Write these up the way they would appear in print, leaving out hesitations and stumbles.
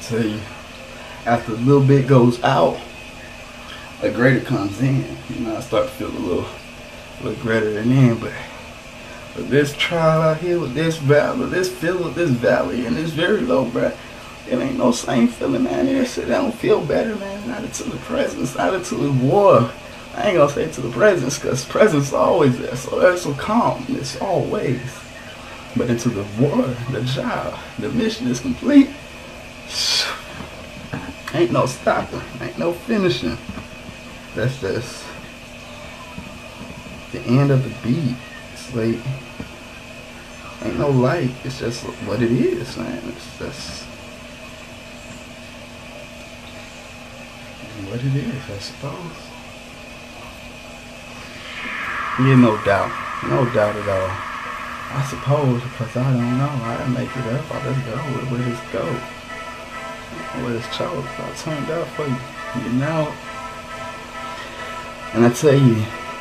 tell you, after a little bit goes out, a greater comes in. You know, I start to feel a little greater than in, but with this trial out here, with this valley, this valley, and this very low, bruh, it ain't no same feeling, man. It don't feel better, man. Not until the presence, not until the war. I ain't gonna say to the presence, because presence is always there, so that's so calm. It's always. But until the war, the job, the mission is complete, ain't no stopping, ain't no finishing. That's just the end of the beat. It's like, ain't no light. It's just what it is, man. It's just what it is, I suppose. Yeah, no doubt at all. I suppose, because I don't know. I didn't make it up. I just go where this go. Where this chose. I turned out for you. You know. And I tell you,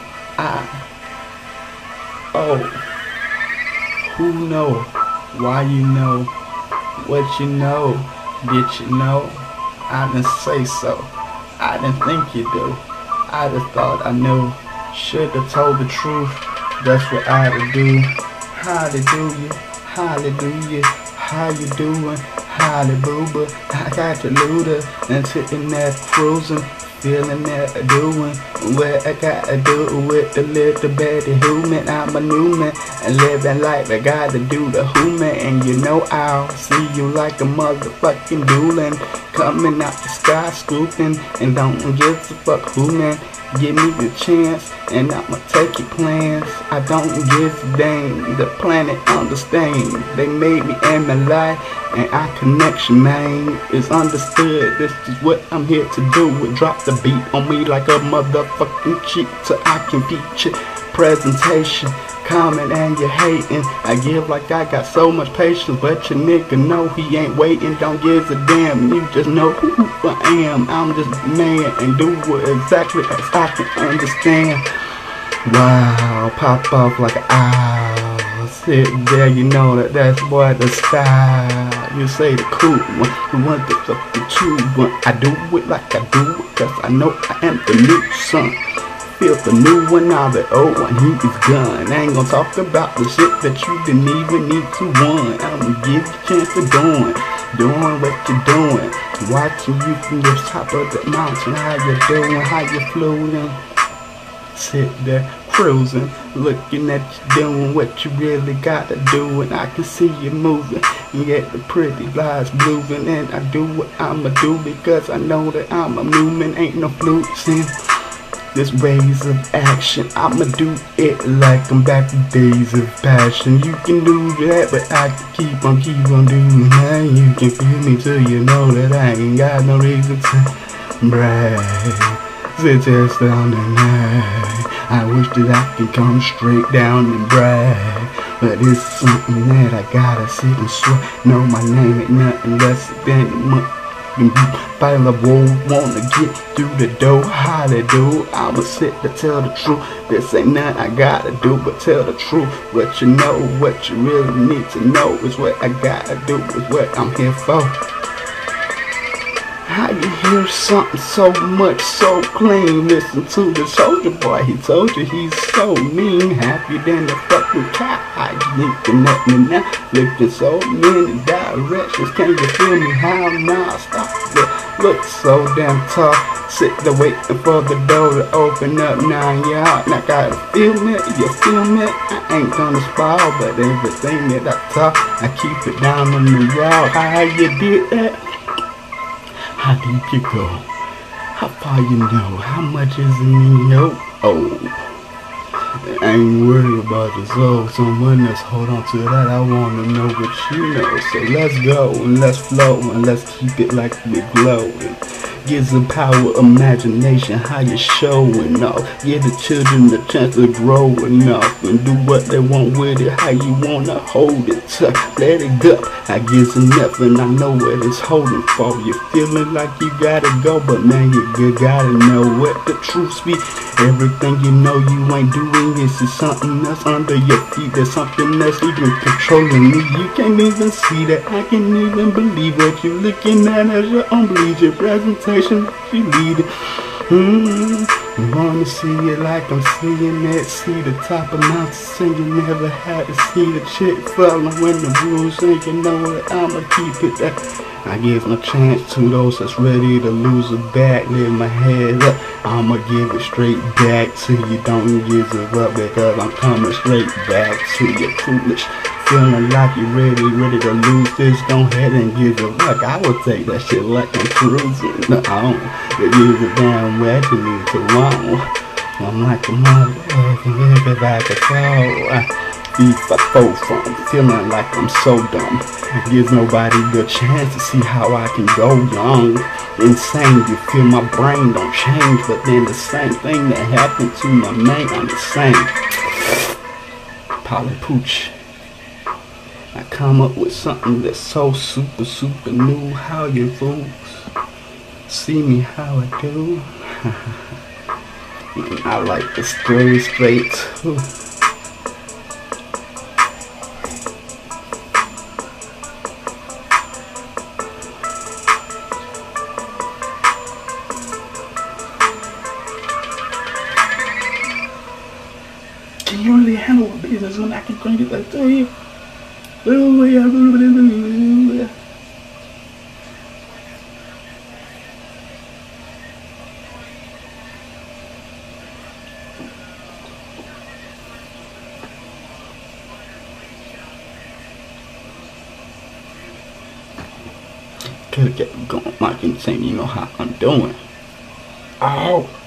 who know? Why you know? What you know? Did you know? I didn't say so. I didn't think you do. I just thought I knew. Should've told the truth. That's what I had to do. How to do you? Hallelujah. How you doing? Hallelujah. I got the looter and sitting there cruising, feeling that doing what I gotta do with the little baby human. I'm a new man and living life. I gotta do the human, and you know I'll see you like a motherfucking dueling, coming out the sky scooping, and don't give a fuck who, man. Give me the chance, and I'ma take your plans. I don't give a damn. The planet understand. They made me in my life, and our connection, man, is understood. This is what I'm here to do. Drop the beat on me like a motherfucking cheat, so I can feature presentation. Comment and you hating. I give like I got so much patience, but your nigga know he ain't waiting. Don't give a damn. You just know who I am. I'm just a man and do it exactly as I can understand. Wow, pop off like an owl. Sit there, you know that's what the style. You say the cool one, the one that's up the true one. I do it like I do it, cause I know I am the new son. Feel the new one, now the old one, he is gone. I ain't gonna talk about the shit that you didn't even need to want. I'ma give you a chance of doing what you're doing. Watching you from the top of the mountain, how you doing, how you floating. Sit there cruising, looking at you doing what you really gotta do, and I can see you moving. And yet the pretty lies blooming, and I do what I'ma do because I know that I'm a movement, ain't no fluxing. This ways of action, I'ma do it like I'm back in days of passion. You can do that, but I can keep on doing that. You can feel me till you know that I ain't got no reason to brag. Sit just down tonight. I wish that I could come straight down and brag, but it's something that I gotta sit and sweat. Know my name ain't nothing less than a month. File of woe, wanna get through the door. How to do? I'ma sit to tell the truth. This ain't nothing I gotta do but tell the truth. What you know, what you really need to know is what I gotta do, is what I'm here for. How you hear something so much, so clean? Listen to the soldier boy, he told you he's so mean. Happier than the fucking cat. How you looking at me now? Looking so many directions. Can you feel me? How now? Stop it. Look so damn tall. Sit there waiting for the door to open up. Now you're out. Now gotta feel me. You feel me? I ain't gonna spoil, but everything that I talk, I keep it down on the raw. How you did that? How deep you go? How far you know? How much is in your I ain't worried about the soul. Someone else hold on to that. I wanna know what you know. So let's go and let's flow and let's keep it like we glowing. Gives the power, imagination, how you showing off. Give the children the chance to growing up and do what they want with it, how you wanna hold it tough. Let it go, I gives enough and I know what it's holding for. You feeling like you gotta go, but man, you gotta know what the truth be. Everything you know you ain't doing is something that's under your feet. There's something that's even controlling me. You can't even see that. I can't even believe what you're looking at as your own bleed. Your presentation, you lead it. You wanna see it like I'm seeing it. See the top of mountains and you never had to see the chick falling when the rules ain't. You know what, I'ma keep it that. I give no chance to those that's ready to lose a back. Lift my head up, I'ma give it straight back to you. Don't give it up because I'm coming straight back to you. Foolish, feeling like you ready to lose this. Go ahead and give it up. I would take that shit like I'm cruising on. You give it down where you need to want. I'm like a motherfucker, if I could fall. If I fall from feeling like I'm so dumb, gives nobody the chance to see how I can go young. Insane, you feel my brain don't change, but then the same thing that happened to my mate, I'm the same. Polly Pooch. I come up with something that's so super new. How you fools see me how I do. I like the story straight too. Can you really handle a business when I can bring it back to you? Could've kept going, Mike, and saying, you know how I'm doing. Oh.